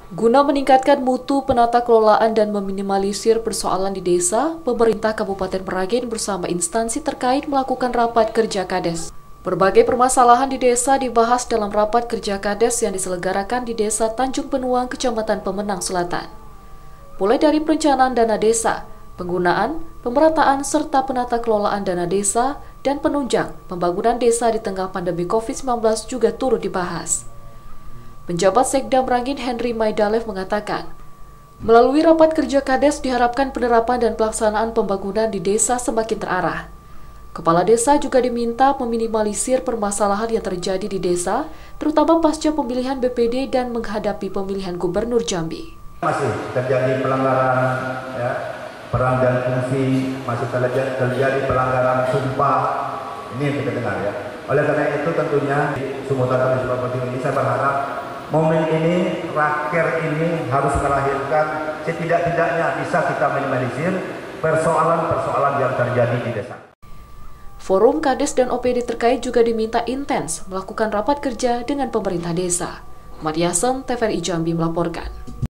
Guna meningkatkan mutu penata kelolaan dan meminimalisir persoalan di desa, pemerintah Kabupaten Merangin bersama instansi terkait melakukan rapat kerja Kades. Berbagai permasalahan di desa dibahas dalam rapat kerja Kades yang diselenggarakan di Desa Tanjung Benuang, Kecamatan Pemenang Selatan. Mulai dari perencanaan dana desa, penggunaan, pemerataan, serta penata kelolaan dana desa, dan penunjang pembangunan desa di tengah pandemi COVID-19 juga turut dibahas. Penjabat Sekda Merangin Henry Maidalev mengatakan, melalui rapat kerja Kades diharapkan penerapan dan pelaksanaan pembangunan di desa semakin terarah. Kepala desa juga diminta meminimalisir permasalahan yang terjadi di desa, terutama pasca pemilihan BPD dan menghadapi pemilihan Gubernur Jambi. Masih terjadi pelanggaran peran dan fungsi, masih terjadi pelanggaran sumpah, ini yang kita dengar ya. Oleh karena itu tentunya Sumut Seperti ini saya berharap momen ini, raker ini harus melahirkan setidak-tidaknya bisa kita minimalisir persoalan-persoalan yang terjadi di desa. Forum Kades dan OPD terkait juga diminta intens melakukan rapat kerja dengan pemerintah desa. Mariasen, TVRI Jambi melaporkan.